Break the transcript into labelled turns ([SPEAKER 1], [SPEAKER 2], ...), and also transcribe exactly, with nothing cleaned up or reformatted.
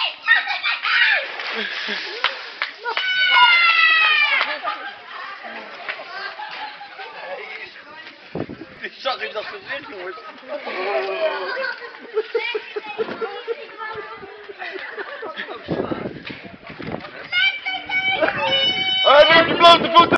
[SPEAKER 1] Ik zag in dat gezicht, jongens.
[SPEAKER 2] Hé, neem je blote voeten!